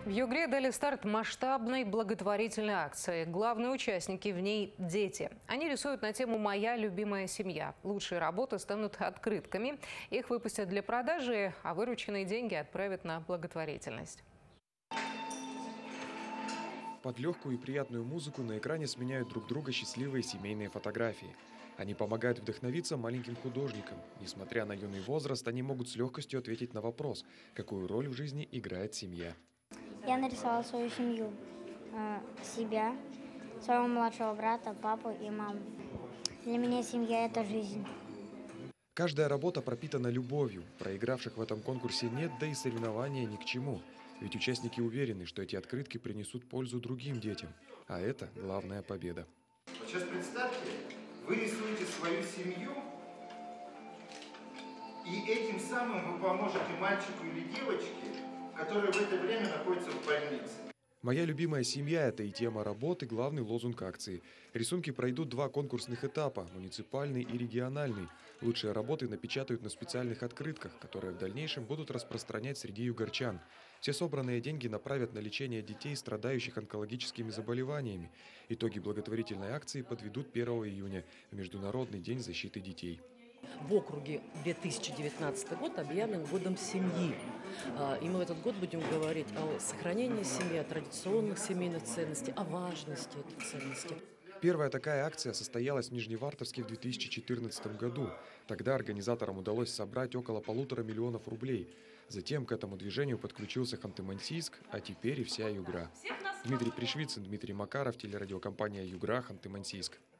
В Югре дали старт масштабной благотворительной акции. Главные участники в ней – дети. Они рисуют на тему «Моя любимая семья». Лучшие работы станут открытками. Их выпустят для продажи, а вырученные деньги отправят на благотворительность. Под легкую и приятную музыку на экране сменяют друг друга счастливые семейные фотографии. Они помогают вдохновиться маленьким художникам. Несмотря на юный возраст, они могут с легкостью ответить на вопрос, какую роль в жизни играет семья. Я нарисовала свою семью, себя, своего младшего брата, папу и маму. Для меня семья – это жизнь. Каждая работа пропитана любовью. Проигравших в этом конкурсе нет, да и соревнования ни к чему. Ведь участники уверены, что эти открытки принесут пользу другим детям. А это главная победа. Вот сейчас представьте, вы рисуете свою семью, и этим самым вы поможете мальчику или девочке, которые в это время находятся в больнице. «Моя любимая семья» – это и тема работы, главный лозунг акции. Рисунки пройдут два конкурсных этапа – муниципальный и региональный. Лучшие работы напечатают на специальных открытках, которые в дальнейшем будут распространять среди югорчан. Все собранные деньги направят на лечение детей, страдающих онкологическими заболеваниями. Итоги благотворительной акции подведут 1 июня – в Международный день защиты детей. В округе 2019 год объявлен годом семьи. И мы в этот год будем говорить о сохранении семьи, о традиционных семейных ценностях, о важности этих ценностей. Первая такая акция состоялась в Нижневартовске в 2014 году. Тогда организаторам удалось собрать около 1,5 миллиона рублей. Затем к этому движению подключился Ханты-Мансийск, а теперь и вся Югра. Дмитрий Пришвицын, Дмитрий Макаров, телерадиокомпания «Югра», Ханты-Мансийск.